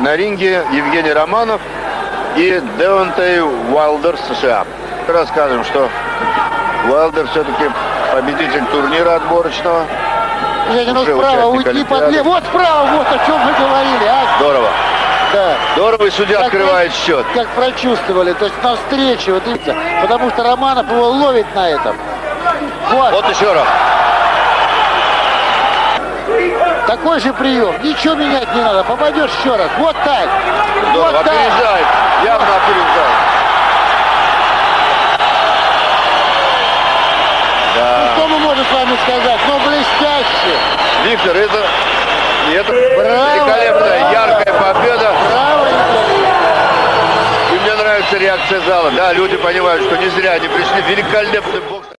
на ринге Евгений Романов и Деонтей Уайлдер, США. Расскажем, что Уайлдер все-таки победитель турнира отборочного. Ну справа уйти под лев. Вот справа, вот о чем мы говорили. А? Здорово. Да. Здорово, и судья как открывает счет. Как прочувствовали, то есть навстречу, вот, потому что Романов его ловит на этом. Вот еще раз. Такой же прием. Ничего менять не надо. Попадешь еще раз. Вот так. Здорово. Вот опережает. Так. Явно опережает. Да. Ну, что мы можем с вами сказать? Ну, блестяще. Виктор, это великолепная, яркая победа. Браво, и мне нравится реакция зала. Да, люди понимают, что не зря они пришли. Великолепный бокс.